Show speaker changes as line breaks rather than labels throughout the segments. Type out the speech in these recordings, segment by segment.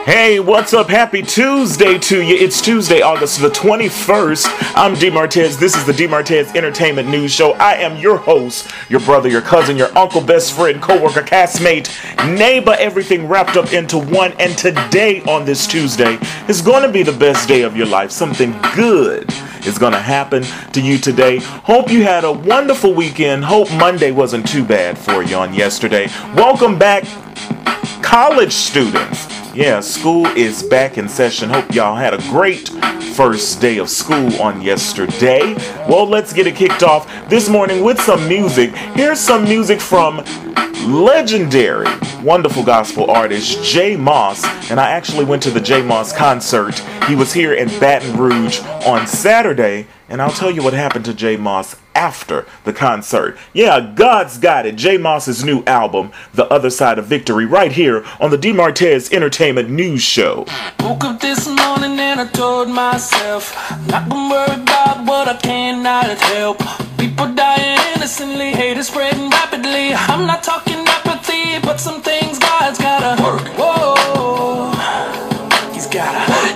Hey, what's up? Happy Tuesday to you. It's Tuesday, August the 21st. I'm MARTEZ. This is the MARTEZ Entertainment News Show. I am your host, your brother, your cousin, your uncle, best friend, co-worker, castmate, neighbor, everything wrapped up into one. And today on this Tuesday is going to be the best day of your life. Something good is going to happen to you today. Hope you had a wonderful weekend. Hope Monday wasn't too bad for you on yesterday. Welcome back, college students. Yeah, school is back in session. Hope y'all had a great first day of school on yesterday. Well, let's get it kicked off this morning with some music. Here's some music from legendary, wonderful gospel artist J Moss. And I actually went to the J Moss concert. He was here in Baton Rouge on Saturday. And I'll tell you what happened to J Moss after the concert. Yeah, God's got it. J Moss's new album, The Other Side of Victory, right here on the MARTEZ Entertainment News Show.
Woke up this morning and I told myself, not gonna worry about what I cannot help. People dying innocently, hate is spreading rapidly. I'm not talking apathy, but some things God's gotta work. Whoa, He's gotta work.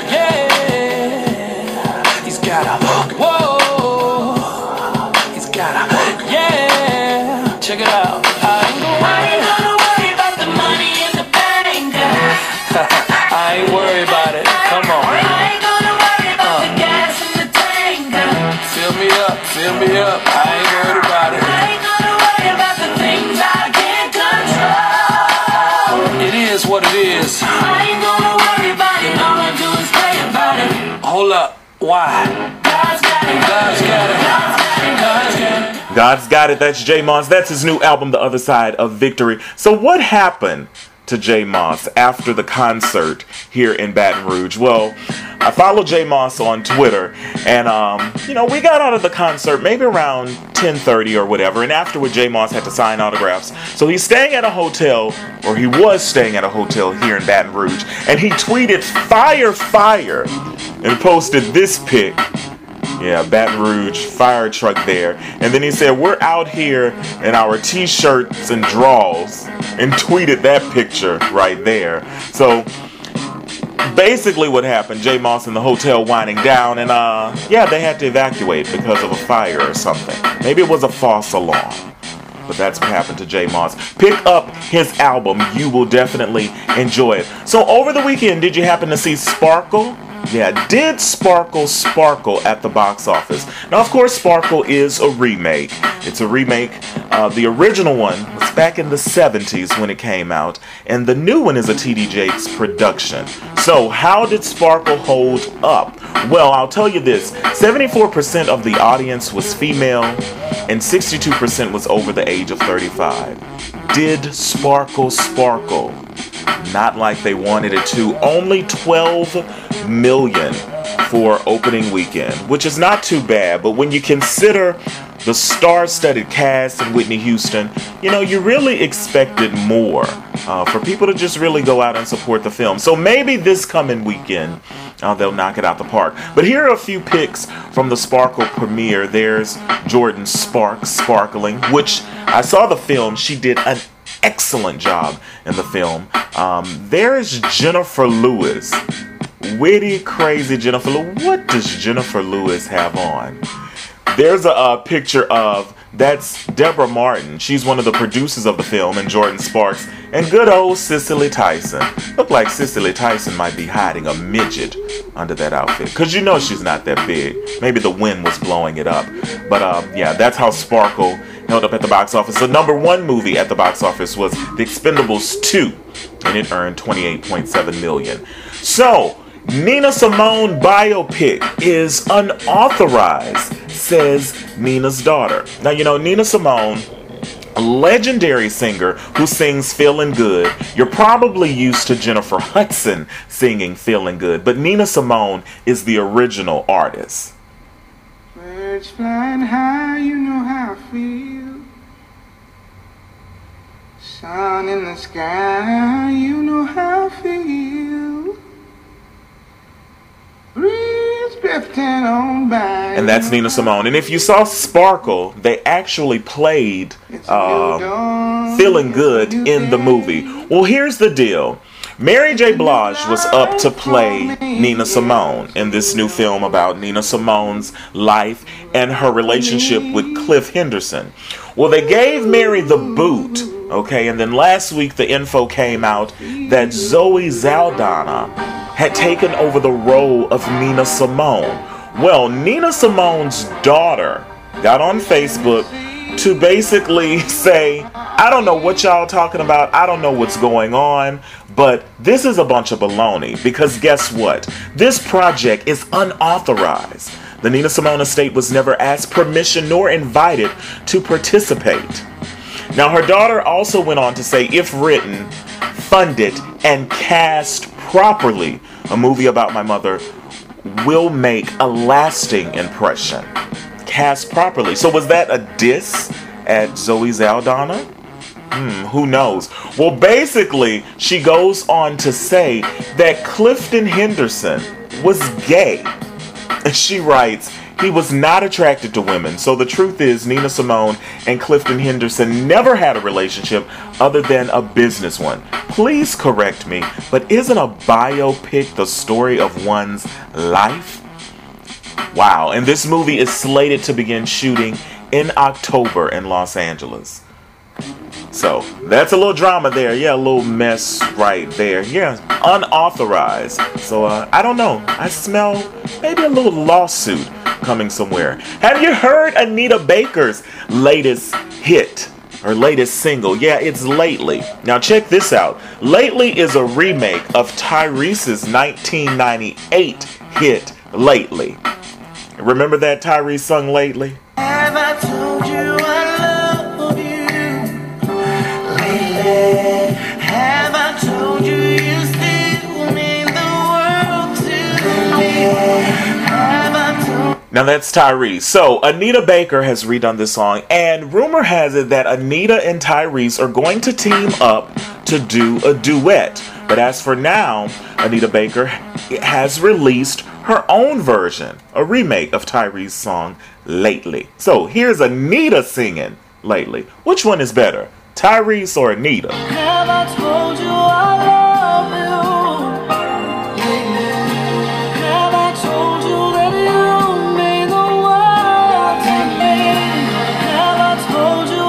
Yeah, He's gotta work. Whoa. Yeah, check it out. I ain't gonna worry about the money in the bank. I ain't worried about it. Come on. I ain't gonna worry about the gas in the tank. Fill me up, fill me up. I ain't worried about it. I ain't gonna worry about the things I can't control. It is what it is. I ain't gonna worry about it. All I do is pray about it. Hold up, why? God's got it. God's got it. God's got it. God's got it.
God's got it. That's J Moss. That's his new album, The Other Side of Victory. So what happened to J Moss after the concert here in Baton Rouge? Well, I follow J Moss on Twitter, and we got out of the concert maybe around 10:30 or whatever, and afterward J Moss had to sign autographs. So he's staying at a hotel, or he was staying at a hotel here in Baton Rouge, and he tweeted "Fire, fire," and posted this pic. Yeah, Baton Rouge, fire truck there. And then he said, "We're out here in our t-shirts and drawers," and tweeted that picture right there. So basically what happened, J Moss in the hotel winding down, and they had to evacuate because of a fire or something. Maybe it was a false alarm. But that's what happened to J Moss. Pick up his album. You will definitely enjoy it. So over the weekend, did you happen to see Sparkle? Yeah, did Sparkle sparkle at the box office? Now, of course, Sparkle is a remake. It's a remake. The original one was back in the 70s when it came out, and the new one is a T.D. Jakes production. So, how did Sparkle hold up? Well, I'll tell you this. 74% of the audience was female, and 62% was over the age of 35. Did Sparkle sparkle? Not like they wanted it to. Only 12 million for opening weekend, which is not too bad, but when you consider the star-studded cast in Whitney Houston, you really expected more for people to just really go out and support the film. So maybe this coming weekend they'll knock it out the park. But here are a few pics from the Sparkle premiere. There's Jordan Sparks sparkling, which I saw the film. She did an excellent job in the film. There's Jennifer Lewis. Witty, crazy Jennifer Lewis. What does Jennifer Lewis have on? There's a picture of, that's Deborah Martin. She's one of the producers of the film, and Jordan Sparks. And good old Cicely Tyson. Look like Cicely Tyson might be hiding a midget under that outfit. Because she's not that big. Maybe the wind was blowing it up. But yeah, that's how Sparkle held up at the box office. The #1 movie at the box office was The Expendables 2. And it earned $28.7 million. So, Nina Simone biopic is unauthorized, says Nina's daughter. Now, Nina Simone, a legendary singer who sings Feeling Good. You're probably used to Jennifer Hudson singing Feeling Good, but Nina Simone is the original artist.
Birds flying high, you know how I feel. Sun in the sky, you know how I feel. Breeze drifting on by.
And that's Nina Simone. And if you saw Sparkle, they actually played Feeling Good in the movie. Well, here's the deal. Mary J. Blige was up to play Nina Simone in this new film about Nina Simone's life and her relationship with Cliff Henderson. Well, they gave Mary the boot, okay, and then last week the info came out that Zoe Saldana had taken over the role of Nina Simone. Well, Nina Simone's daughter got on Facebook to basically say, I don't know what y'all talking about, I don't know what's going on, but this is a bunch of baloney, because guess what? This project is unauthorized. The Nina Simone estate was never asked permission nor invited to participate. Now, her daughter also went on to say, if written, funded, and cast properly, a movie about my mother will make a lasting impression. Cast properly. So was that a diss at Zoe Saldana? Who knows? Well, basically, she goes on to say that Clifton Henderson was gay. And she writes, he was not attracted to women. So the truth is, Nina Simone and Clifton Henderson never had a relationship other than a business one. Please correct me, but isn't a biopic the story of one's life? Wow, and this movie is slated to begin shooting in October in Los Angeles. So, that's a little drama there. Yeah, a little mess right there. Yeah, unauthorized. So, I don't know. I smell maybe a little lawsuit coming somewhere. Have you heard Anita Baker's latest hit? Her latest single? Yeah, it's Lately. Now, check this out. Lately is a remake of Tyrese's 1998 hit, Lately. Remember that Tyrese sung Lately?
Have I told you I love you lately? Have I told you you still mean the world to me? Have I told
Now that's Tyrese. So Anita Baker has redone this song, and rumor has it that Anita and Tyrese are going to team up to do a duet. But as for now, Anita Baker has released her own version, a remake of Tyrese's song Lately. So here's Anita singing Lately. Which one is better, Tyrese or Anita?
Have I told you I love you lately? Have I told you that you mean the world to me? Have I told you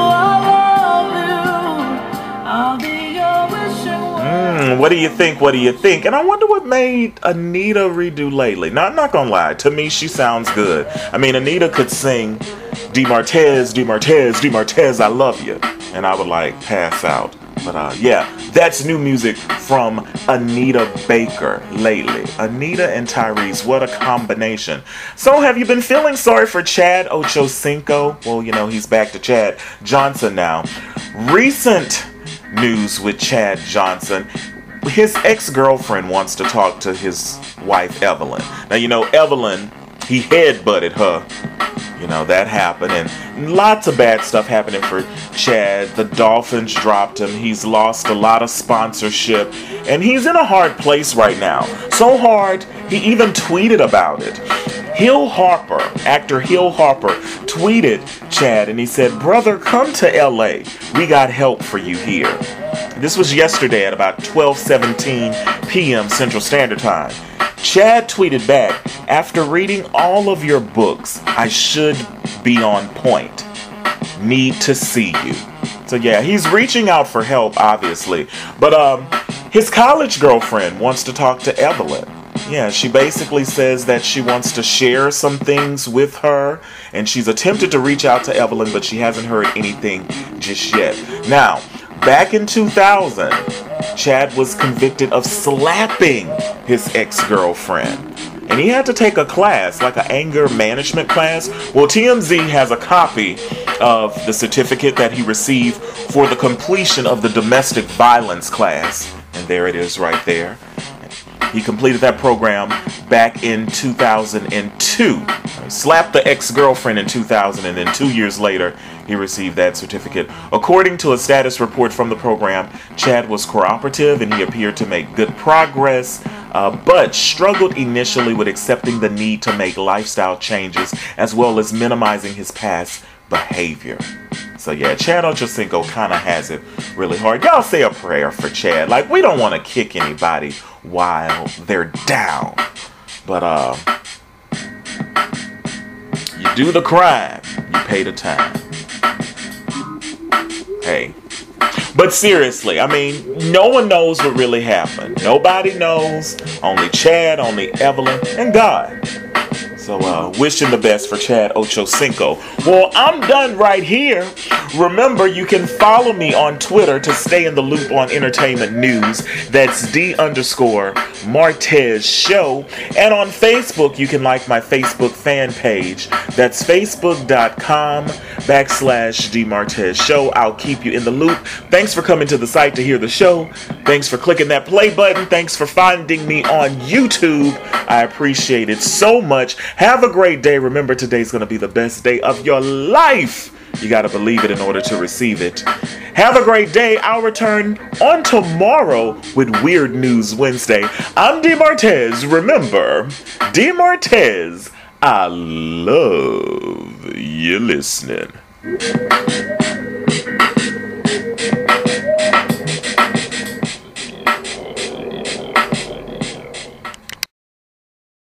I love you? I'll be your wishing well.
What do you think? What do you think? And I wonder what made Anita redo Lately. Now, I'm not gonna lie. To me, she sounds good. I mean, Anita could sing DeMartez, DeMartez, DeMartez, I love you. And I would like pass out. But yeah, that's new music from Anita Baker, Lately. Anita and Tyrese, what a combination. So have you been feeling sorry for Chad Ochocinco? Well, you know, he's back to Chad Johnson now. Recent news with Chad Johnson. His ex-girlfriend wants to talk to his wife, Evelyn. Now, you know, Evelyn, he headbutted her. You know, that happened, and lots of bad stuff happening for Chad. The Dolphins dropped him. He's lost a lot of sponsorship, and he's in a hard place right now. So hard, he even tweeted about it. Hill Harper, actor Hill Harper, tweeted Chad, and he said, "Brother, come to LA. We got help for you here." This was yesterday at about 12:17 p.m. Central Standard Time. Chad tweeted back, "After reading all of your books, I should be on point. Need to see you." So yeah, he's reaching out for help, obviously. But his college girlfriend wants to talk to Evelyn. Yeah, she basically says that she wants to share some things with her, and she's attempted to reach out to Evelyn, but she hasn't heard anything just yet. Now, back in 2000, Chad was convicted of slapping his ex-girlfriend. And he had to take a class, like an anger management class. Well, TMZ has a copy of the certificate that he received for the completion of the domestic violence class. And there it is right there. He completed that program back in 2002. He slapped the ex-girlfriend in 2000, and then 2 years later, he received that certificate. According to a status report from the program, Chad was cooperative and he appeared to make good progress, but struggled initially with accepting the need to make lifestyle changes as well as minimizing his past behavior. So yeah, Chad Ochocinco kind of has it really hard. Y'all say a prayer for Chad. Like, we don't want to kick anybody while they're down. But you do the crime, you pay the time. Hey. But seriously, I mean, no one knows what really happened. Nobody knows. Only Chad, only Evelyn, and God. So, wishing the best for Chad Ochocinco. Well, I'm done right here. Remember, you can follow me on Twitter to stay in the loop on entertainment news. That's D_Martez Show. And on Facebook, you can like my Facebook fan page. That's Facebook.com/DMartez Show. I'll keep you in the loop. Thanks for coming to the site to hear the show. Thanks for clicking that play button. Thanks for finding me on YouTube. I appreciate it so much. Have a great day. Remember, today's going to be the best day of your life. You got to believe it in order to receive it. Have a great day. I'll return on tomorrow with Weird News Wednesday. I'm DMartez. Remember, DMartez, I love you listening.